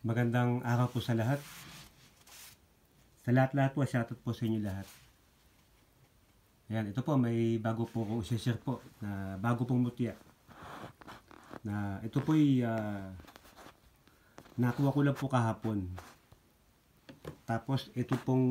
Magandang araw po sa lahat. Sa lahat-lahat po, shoutout po sa inyo lahat. Ayan, ito po, may bago po akong i-share po na bago pong mutya. Na ito po nakuha ko lang po kahapon. Tapos ito pong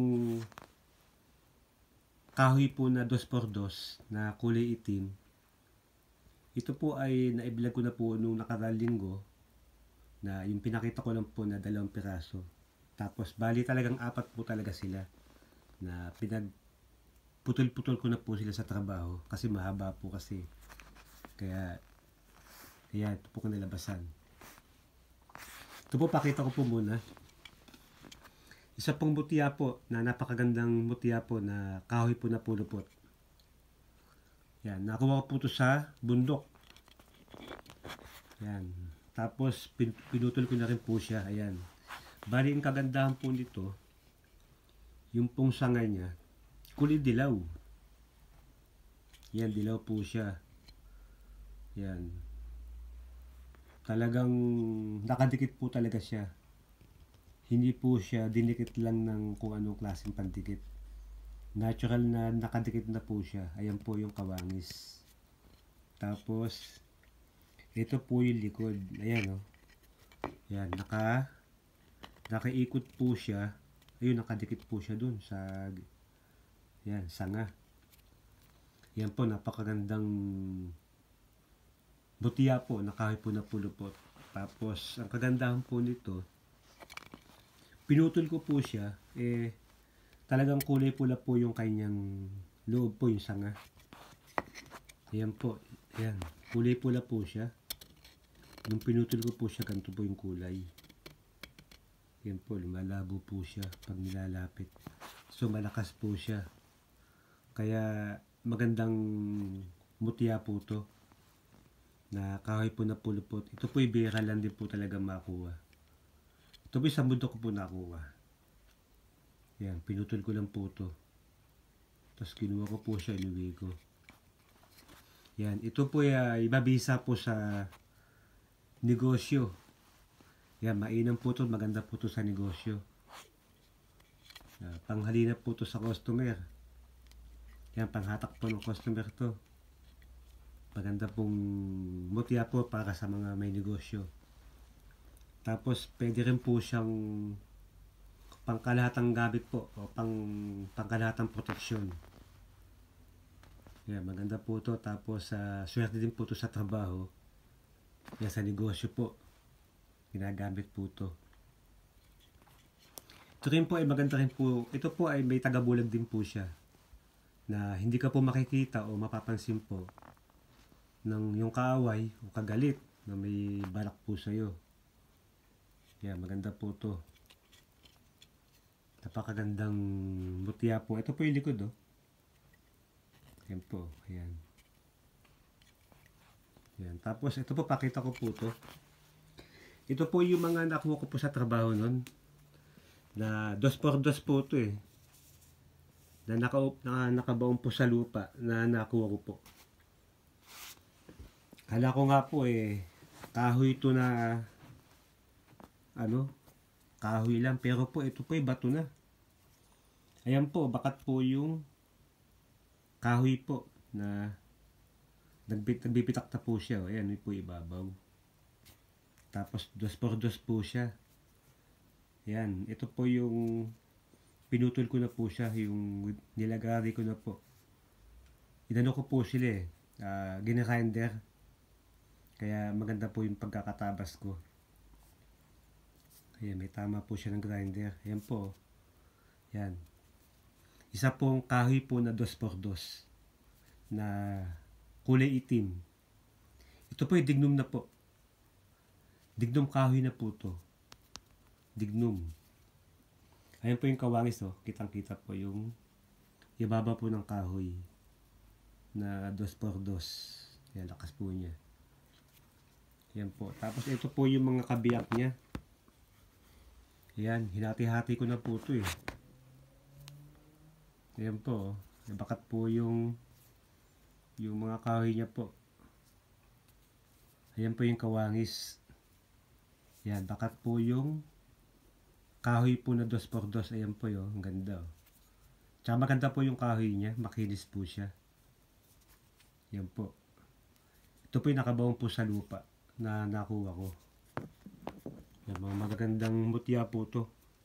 kahoy po na 2x2 na kulay itim. Ito po ay naiblog ko na po nung nakaraang linggo na yung pinakita ko lang po na 2 piraso. Tapos bali talagang 4 po talaga sila na putol-putol ko na po sila sa trabaho kasi mahaba po kasi. Kaya ito po ko nilabasan. Ito po pakita ko po muna. Isa pong mutya po na napakagandang mutya po na kahoy po na pulupot. Yan, nakuha ko po ito sa bundok. Yan. Tapos pinutol ko na rin po siya. Ayan. Bali ang kagandahan po nito, yung pong sanga niya, kulay dilaw. Yan, dilaw po siya. Yan. Talagang nakadikit po talaga siya. Hindi po siya dinikit lang ng kung anong klaseng pandikit. Natural na nakadikit na po siya. Ayan po yung kawangis. Tapos, ito po yung likod. Ayan o. Yan, nakaikot po siya. Ayun, nakadikit po siya dun sa sanga. Yan po, napakagandang butiya po, nakahoy po na pulupot. Tapos, ang kagandahan po nito, pinutol ko po siya, talagang kulay pula po yung kanyang loob po, yung sanga. Ayan po, ayan, kulay pula po siya. Nung pinutol ko po siya, ganito po yung kulay. Yan po, lumalabo po siya pag nilalapit. So, malakas po siya. Kaya, magandang mutya po to na kahoy po na pulupot. Ito po ibira lang din po talaga makuha. Ito po sa mundo ko po nakuha. Yan, pinutol ko lang po to. Tapos kinuha ko po siya, inuwi ko. Yan, ito po ibabisa po sa negosyo. Yan, mainam po to, maganda po to sa negosyo. Panghalina po to sa customer. Yan, panghatak po ng customer to. Maganda pong mutya po para sa mga may negosyo. Tapos, pwede rin po siyang pangkalahatang gamit po o pangkalahatang proteksyon. Yan, maganda po to. Tapos, swerte din po to sa trabaho. Yan, sa negosyo po. Ginagamit po to. Ito rin po ay maganda rin po. Ito po ay may tagabulag din po siya. Na hindi ka po makikita o mapapansin po ng yung kaaway o kagalit na may balak po sa'yo. Yan, maganda po to. Napakagandang mutya po. Ito po yung likod, oh. Yan po, ayan. Yan. Tapos, ito po, pakita ko po to. Ito po yung mga nakuha ko po sa trabaho nun. Na 2x2 po to eh. Na nakabaon po sa lupa na nakuha ko po. Kala ko nga po kahoy ito na kahoy lang, pero po ito po bato na. Ayan po, bakat po yung kahoy po na nagbibitak na po siya. Ayan po ibabaw. Tapos 2x2 po siya. Ayan, ito po yung pinutol ko na po siya, yung nilagari ko na po. Inano ko po sila ginagrinder. Kaya maganda po yung pagkakatabas ko. Ayan, may tama po siya ng grinder. Ayan po. Ayan. Isa pong kahoy po na 2x2 na kulay itim. Ito po yung dignum na po. Dignum kahoy na po to. Dignum. Ayan po yung kawangis, oh. Kitang-kita po yung ibaba po ng kahoy na 2x2. Ayan, lakas po niya. Ayan po. Tapos ito po yung mga kabiyak niya. Ayan, hinati-hati ko na po ito eh. Ayan po, bakat po yung mga kahoy niya po. Ayan po yung kawangis. Ayan, bakat po yung kahoy po na 2x2. Ayan po yun, ang ganda. Tsaka maganda po yung kahoy niya, makinis po siya. Yan po. Ito po yung nakabawang po sa lupa na nakuha ko. Yan, mga magagandang mutya po to.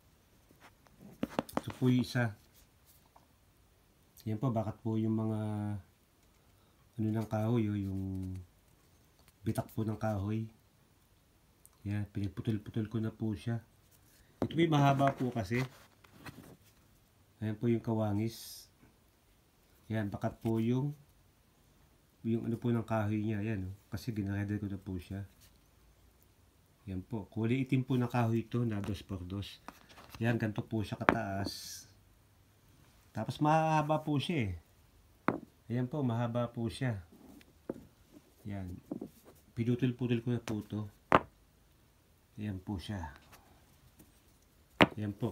Ito po yung isa. Yan po, bakit po yung mga ano ng kahoy, yung bitak po ng kahoy. Yan, pinagputol-putol ko na po siya. Ito po yung mahaba po kasi. Ayan po yung kawangis. Yan, bakat po yung ano po ng kahoy niya. Yan, kasi ginaredel ko na po siya. Yan po. Kulay itim po ng kahoy ito na 2x2. Yan, ganito po siya kataas. Tapos mahaba po siya eh. Ayan po, mahaba po siya. Yan. Pinutol-putol ko na po ito. Ayan po siya. Ayan po.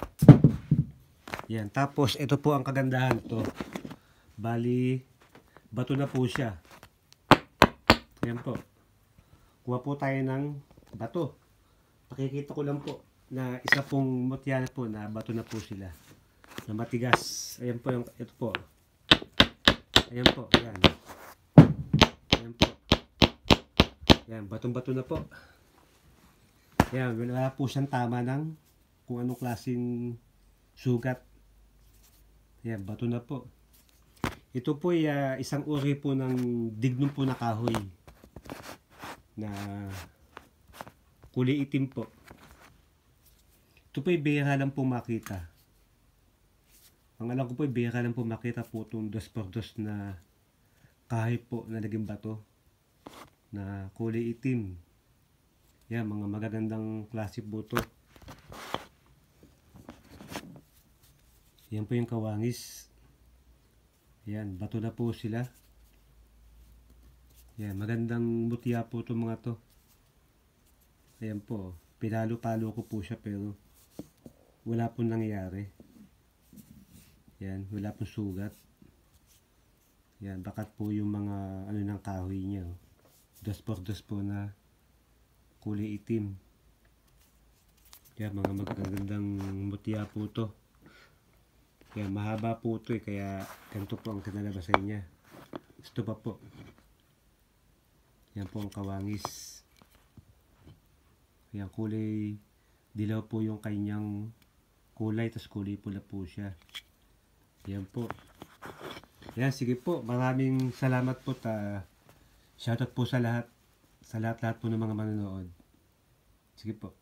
Yan. Tapos, ito po ang kagandahan to. Bali, bato na po siya. Ayan po. Kuha po tayo ng bato. Pakikita ko lang po na isa pong mutya na po na bato na po sila. Na matigas. Ayan po yung, ito po. Ayan po. Ayan. Ayan po. Ayan. Batong-bato na po. Ayan. Wala po siyang tama ng kung anong klaseng sugat. Ayan. Bato na po. Ito po ay isang uri po ng dignum po na kahoy na kulay itim po. Ito po ay bihira lang po makita. Ang alam ko po ay bihira lang po makita po itong 2x2 na kahoy po na naging bato na kulay itim. Yan, mga magagandang klase po ito. Yan po yung kawangis. Yan, bato na po sila. Yan, magandang mutya po itong mga to. Ayan po, pinalo-palo ko po siya pero wala pong nangyari. Yan, wala pong sugat. Yan, bakat po yung mga ano ng kahoy niya. 2x2 po na kulay itim. Yan, mga magagandang mutya po to. Yan, mahaba po ito eh, kaya ganito po ang kinalabasan niya. Ito pa po. Yan po ang kawangis. Yan, kulay dilaw po yung kanyang kulay, tapos kulay pula po siya. Yan po. Yan, sige po. Maraming salamat po. Shoutout po sa lahat. Sa lahat-lahat po ng mga manonood. Sige po.